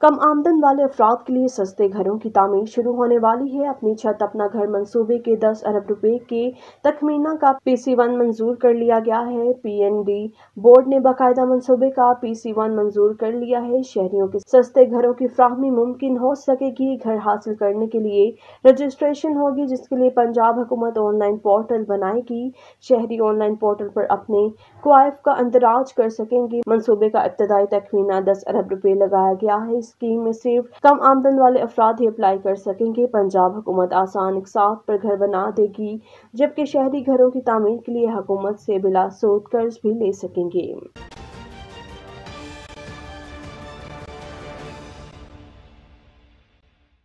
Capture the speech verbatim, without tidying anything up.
कम आमदन वाले अफराद के लिए सस्ते घरों की तामीर शुरू होने वाली है। अपनी छत अपना घर मंसूबे के दस अरब रुपए के तखमीना का पी सी वन मंजूर कर लिया गया है। पी एन डी बोर्ड ने बाकायदा मंसूबे का पी सी वन मंजूर कर लिया है। शहरियों के सस्ते घरों की फ्राहमी मुमकिन हो सकेगी। घर हासिल करने के लिए रजिस्ट्रेशन होगी, जिसके लिए पंजाब हुकूमत ऑनलाइन पोर्टल बनाएगी। शहरी ऑनलाइन पोर्टल पर अपने क्वाइफ का अंदराज कर सकेंगे। मंसूबे का इब्तदाई तखमीना दस अरब रुपए लगाया गया है। स्कीम में सिर्फ कम आमदन वाले अफराद ही अप्लाई कर सकेंगे। पंजाब हुकूमत आसान इकसात पर घर बना देगी, जबकि शहरी घरों की तामीर के लिए हुकूमत से बिला सूद कर्ज भी ले सकेंगे।